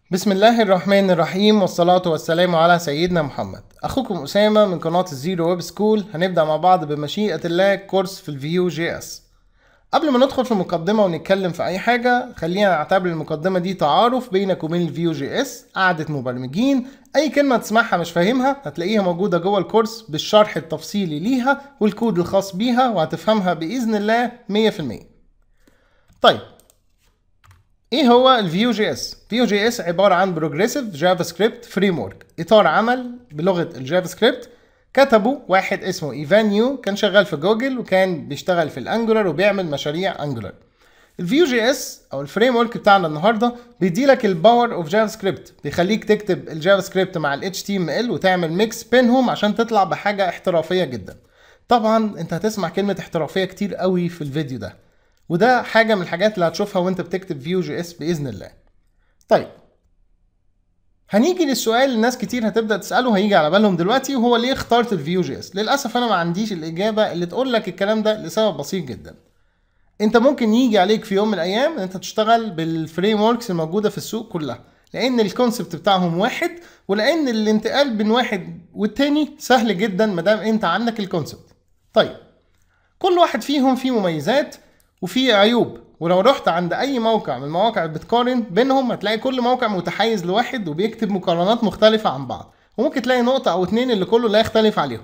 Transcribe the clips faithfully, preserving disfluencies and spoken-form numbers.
بسم الله الرحمن الرحيم والصلاة والسلام على سيدنا محمد. أخوكم أسامة من قناة الزيرو ويب سكول. هنبدأ مع بعض بمشيئة الله كورس في الفيو جي اس. قبل ما ندخل في المقدمة ونتكلم في أي حاجة، خلينا نعتبر المقدمة دي تعارف بينك وبين الفيو جي اس، قعدة مبرمجين. أي كلمة تسمعها مش فاهمها هتلاقيها موجودة جوه الكورس بالشرح التفصيلي ليها والكود الخاص بيها، وهتفهمها بإذن الله مية في المية. طيب، ايه هو الفيو جي اس؟ فيو جي اس عباره عن بروجريسيف جافا سكريبت فريم ورك، اطار عمل بلغه الجافا سكريبت. كتبه واحد اسمه ايفان يو، كان شغال في جوجل وكان بيشتغل في الانجولار وبيعمل مشاريع انجولار. الفيو جي اس او الفريم ورك بتاعنا النهارده بيديلك الباور اوف جافا سكريبت، بيخليك تكتب الجافا سكريبت مع الاتش تي ام ال وتعمل ميكس بينهم عشان تطلع بحاجه احترافيه جدا. طبعا انت هتسمع كلمه احترافيه كتير قوي في الفيديو ده، وده حاجة من الحاجات اللي هتشوفها وانت بتكتب فيو جي اس بإذن الله. طيب، هنيجي للسؤال اللي الناس كتير هتبدأ تسأله، هيجي على بالهم دلوقتي، وهو ليه اخترت الفيو جي اس؟ للأسف أنا ما عنديش الإجابة اللي تقول لك الكلام ده لسبب بسيط جدا. انت ممكن يجي عليك في يوم من الأيام ان انت تشتغل بالفريم وركس الموجودة في السوق كلها، لأن الكونسبت بتاعهم واحد، ولأن الانتقال بين واحد والتاني سهل جدا مادام انت عندك الكونسبت. طيب، كل واحد فيهم فيه مميزات وفي عيوب، ولو رحت عند اي موقع من المواقع اللي بتقارن بينهم هتلاقي كل موقع متحيز لواحد وبيكتب مقارنات مختلفة عن بعض، وممكن تلاقي نقطة او اتنين اللي كله لا يختلف عليهم.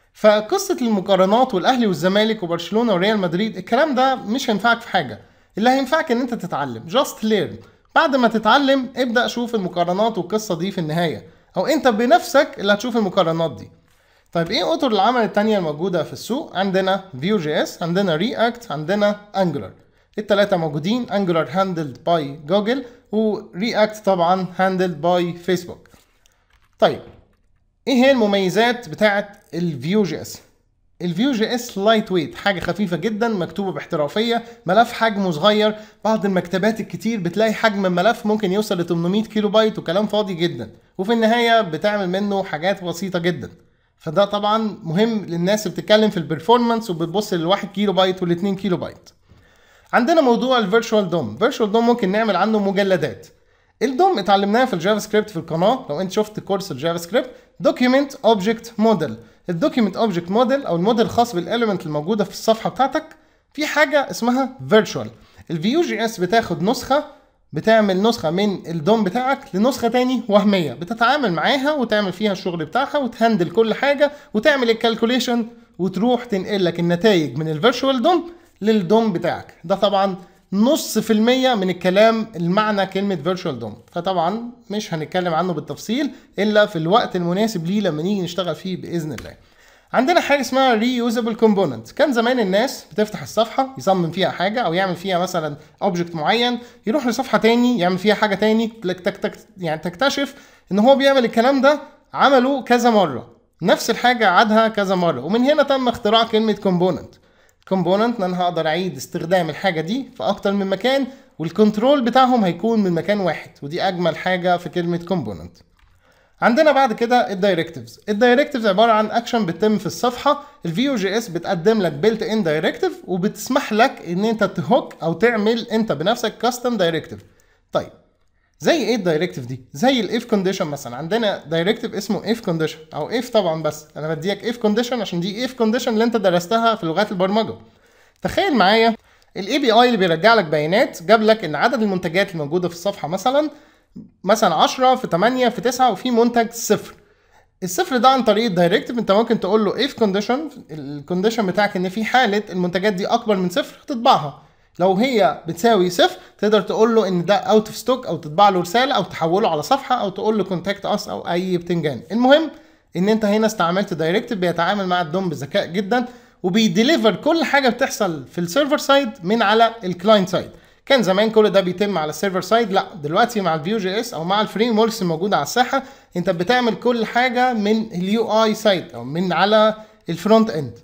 فقصة المقارنات والاهلي والزمالك وبرشلونة وريال مدريد، الكلام ده مش هينفعك في حاجة. اللي هينفعك ان انت تتعلم، just learn. بعد ما تتعلم ابدأ شوف المقارنات والقصة دي في النهاية، او انت بنفسك اللي هتشوف المقارنات دي. طيب، ايه اطر العمل التانية الموجودة في السوق؟ عندنا فيو جي اس، عندنا رياكت، عندنا انجولار. التلاتة موجودين، انجولار هاندلد باي جوجل، ورياكت طبعا هاندلد باي فيسبوك. طيب، ايه هي المميزات بتاعة الفيو جي اس؟ الفيو جي اس لايت ويت، حاجة خفيفة جدا مكتوبة باحترافية، ملف حجمه صغير. بعض المكتبات الكتير بتلاقي حجم الملف ممكن يوصل ل ثمانمية كيلو بايت وكلام فاضي جدا، وفي النهاية بتعمل منه حاجات بسيطة جدا. فده طبعا مهم للناس اللي بتتكلم في البرفورمانس وبتبص للواحد كيلو بايت والاتنين كيلو بايت. عندنا موضوع الفيرتشوال دوم. فيرتشوال دوم ممكن نعمل عنه مجلدات. الدوم اتعلمناه في الجافا سكريبت في القناه، لو انت شفت كورس الجافا سكريبت. دوكيمنت اوبجكت موديل. الدوكيمنت اوبجكت موديل او الموديل الخاص بالاليمنت الموجوده في الصفحه بتاعتك، في حاجه اسمها فيرتشوال. الفيو جي اس بتاخد نسخه، بتعمل نسخة من الدوم بتاعك لنسخة تاني وهمية، بتتعامل معاها وتعمل فيها الشغل بتاعها وتهندل كل حاجة وتعمل الكالكوليشن وتروح تنقل لك النتائج من الفيرتشوال دوم للدوم بتاعك. ده طبعا نص في المية من الكلام المعنى كلمة فيرتشوال دوم، فطبعا مش هنتكلم عنه بالتفصيل إلا في الوقت المناسب ليه لما نيجي نشتغل فيه بإذن الله. عندنا حاجه اسمها reusable component. كان زمان الناس بتفتح الصفحه يصمم فيها حاجه او يعمل فيها مثلا اوبجكت معين، يروح لصفحه تاني يعمل فيها حاجه تاني، تك تك تك يعني تكتشف ان هو بيعمل الكلام ده عمله كذا مره، نفس الحاجه عادها كذا مره. ومن هنا تم اختراع كلمه component. component ان انا هقدر اعيد استخدام الحاجه دي في اكتر من مكان، والكنترول بتاعهم هيكون من مكان واحد، ودي اجمل حاجه في كلمه component. عندنا بعد كده الدايركتيفز. الدايركتيفز عباره عن اكشن بتتم في الصفحه. الفيو جي اس بتقدم لك بيلت ان دايركتيف وبتسمح لك ان انت تهوك او تعمل انت بنفسك كاستم دايركتيف. طيب، زي ايه الدايركتيف دي؟ زي الاف كونديشن مثلا. عندنا دايركتيف اسمه اف كونديشن او اف طبعا، بس انا بديك اف كونديشن عشان دي اف كونديشن اللي انت درستها في لغات البرمجه. تخيل معايا الاي بي اي اللي بيرجع لك بيانات، جاب لك ان عدد المنتجات الموجوده في الصفحه مثلا مثلا عشرة في تمانية في تسعة وفي منتج صفر. الصفر ده عن طريق الدايركتيف انت ممكن تقول له if condition، الكونديشن بتاعك ان في حاله المنتجات دي اكبر من صفر تطبعها. لو هي بتساوي صفر تقدر تقول له ان ده اوت اوف ستوك، او تطبع له رساله، او تحوله على صفحه، او تقول له كونتاكت اس، او اي بتنجان. المهم ان انت هنا استعملت دايركتيف بيتعامل مع الدوم بذكاء جدا، وبيديليفر كل حاجه بتحصل في السيرفر سايد من على الكلاينت سايد. كان زمان كل ده بيتم على السيرفر سايد، لا دلوقتي مع الفيو جي اس او مع الفريم وركس الموجوده على الساحه انت بتعمل كل حاجه من اليو اي سايد او من على الفرونت اند.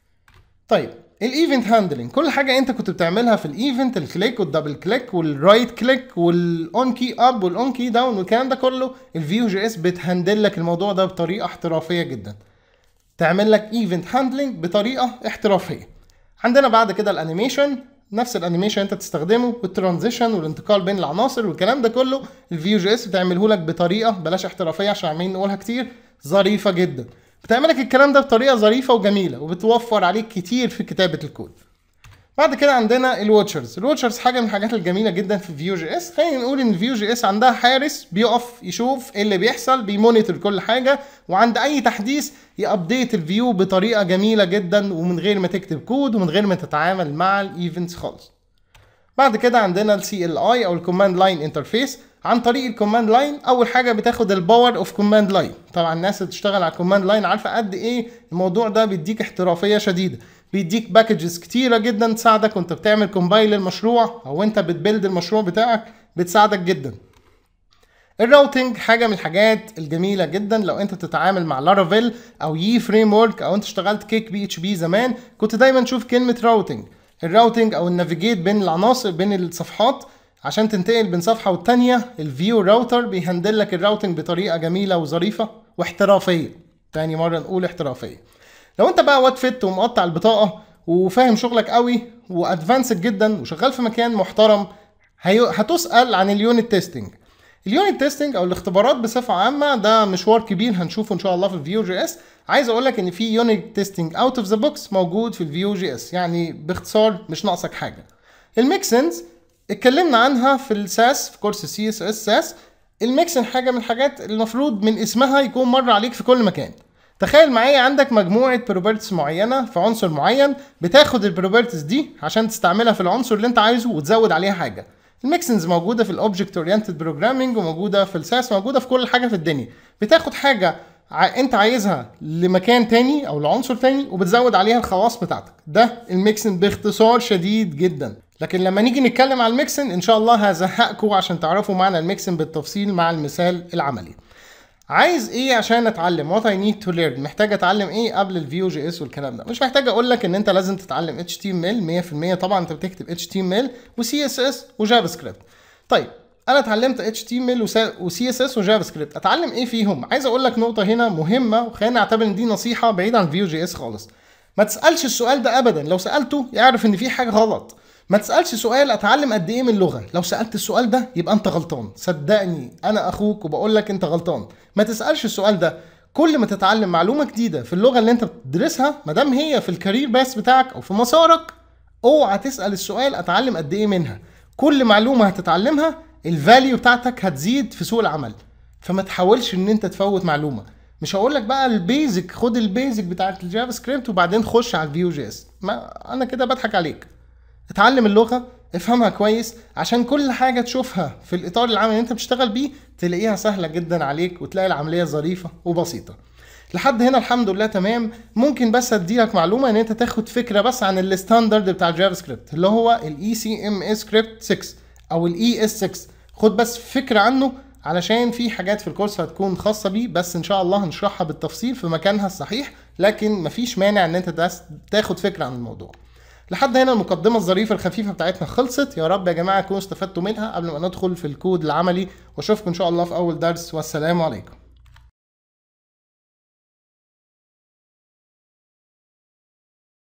طيب، الايفنت هاندلنج، كل حاجه انت كنت بتعملها في الايفنت، الكليك والدبل كليك والرايت كليك والاون كي اب والاون كي داون والكلام ده كله، الفيو جي اس بتهندل لك الموضوع ده بطريقه احترافيه جدا، تعمل لك ايفنت هاندلنج بطريقه احترافيه. عندنا بعد كده الانيميشن. نفس الانيميشن انت تستخدمه والترانزيشن والانتقال بين العناصر والكلام ده كله الفيو جي اس بتعمله لك بطريقه بلاش احترافيه عشان عمالين نقولها كتير، ظريفه جدا. بتعمل لك الكلام ده بطريقه ظريفه وجميله وبتوفر عليك كتير في كتابه الكود. بعد كده عندنا الواتشرز. الواتشرز حاجه من الحاجات الجميله جدا في فيو جي اس. خلينا نقول ان فيو جي اس عندها حارس بيقف يشوف ايه اللي بيحصل، بيمونيتور كل حاجه، وعند اي تحديث يابديت الفيو بطريقه جميله جدا ومن غير ما تكتب كود ومن غير ما تتعامل مع الايفنتس خالص. بعد كده عندنا السي ال اي او الكوماند لاين انترفيس. عن طريق الكوماند لاين اول حاجه بتاخد الباور اوف كوماند لاين. طبعا الناس اللي بتشتغل على الكوماند لاين عارفه قد ايه الموضوع ده بيديك احترافيه شديده، بيديك باكجز كتيره جدا تساعدك وانت بتعمل كومبايل للمشروع او انت بتبيلد المشروع بتاعك، بتساعدك جدا. الراوتنج حاجه من الحاجات الجميله جدا. لو انت بتتعامل مع لارافيل او يي فريم ورك او انت اشتغلت كيك بي اتش بي زمان، كنت دايما تشوف كلمه راوتنج. الراوتنج او النافيجيت بين العناصر بين الصفحات عشان تنتقل بين صفحه والتانيه، الفيو راوتر بيهندل لك الراوتنج بطريقه جميله وظريفه واحترافيه. تاني مره نقول احترافيه. لو انت بقى واد فت ومقطع البطاقه وفاهم شغلك قوي وادفانسد جدا وشغال في مكان محترم، هتسال عن اليونت تيستنج. اليونت تيستنج او الاختبارات بصفه عامه ده مشوار كبير هنشوفه ان شاء الله في الفيو جي اس. عايز اقول لك ان في يونت تيستنج اوت اوف ذا بوكس موجود في الفيو جي اس، يعني باختصار مش ناقصك حاجه. الميكسنز اتكلمنا عنها في الساس في كورس سي اس اس ساس. الميكسن حاجه من الحاجات المفروض من اسمها يكون مر عليك في كل مكان. تخيل معايا عندك مجموعه بروبرتيز معينه في عنصر معين، بتاخد البروبرتيز دي عشان تستعملها في العنصر اللي انت عايزه وتزود عليها حاجه. الميكسنز موجوده في الاوبجكت اورينتد بروجرامنج وموجوده في الساس، موجوده في كل حاجه في الدنيا. بتاخد حاجه انت عايزها لمكان تاني او لعنصر تاني وبتزود عليها الخواص بتاعتك. ده الميكسن باختصار شديد جدا. لكن لما نيجي نتكلم على الميكسن ان شاء الله هزهقكم عشان تعرفوا معنى الميكسن بالتفصيل مع المثال العملي. عايز ايه عشان اتعلم؟ وات اي نيد تو ليرن. محتاج اتعلم ايه قبل الفيو جي اس والكلام ده؟ مش محتاج اقول لك ان انت لازم تتعلم اتش تي ام ال مية في المية. طبعا انت بتكتب اتش تي ام ال وسي اس اس وجافا سكريبت. طيب انا اتعلمت اتش تي ام ال وسي اس اس وجافا سكريبت، اتعلم ايه فيهم؟ عايز اقول لك نقطه هنا مهمه وخلينا نعتبر ان دي نصيحه بعيد عن الفيو جي اس خالص. ما تسالش السؤال ده ابدا. لو سالته يعرف ان في حاجه غلط. ما تسالش سؤال اتعلم قد ايه من اللغه. لو سالت السؤال ده يبقى انت غلطان. صدقني انا اخوك وبقول لك انت غلطان. ما تسالش السؤال ده. كل ما تتعلم معلومه جديده في اللغه اللي انت بتدرسها، ما دام هي في الكارير باس بتاعك او في مسارك، اوعى تسال السؤال اتعلم قد ايه منها. كل معلومه هتتعلمها الفاليو بتاعتك هتزيد في سوق العمل. فما تحاولش ان انت تفوت معلومه. مش هقول لك بقى البيزك، خد البيزك بتاعت الجافا سكريبت وبعدين خش على الفيو جي اس. ما انا كده بضحك عليك. اتعلم اللغه، افهمها كويس عشان كل حاجه تشوفها في الاطار العام اللي انت بتشتغل بيه تلاقيها سهله جدا عليك وتلاقي العمليه ظريفه وبسيطه. لحد هنا الحمد لله تمام. ممكن بس اديلك معلومه ان انت تاخد فكره بس عن الستاندرد بتاع الجافا سكريبت اللي هو الاي سي ام اس سكريبت ستة او الاي اس ستة. خد بس فكره عنه علشان في حاجات في الكورس هتكون خاصه بيه، بس ان شاء الله هنشرحها بالتفصيل في مكانها الصحيح، لكن مفيش مانع ان انت تاخد فكره عن الموضوع. لحد هنا المقدمه الظريفه الخفيفه بتاعتنا خلصت. يا رب يا جماعه تكونوا استفدتوا منها قبل ما ندخل في الكود العملي، واشوفكم ان شاء الله في اول درس، والسلام عليكم.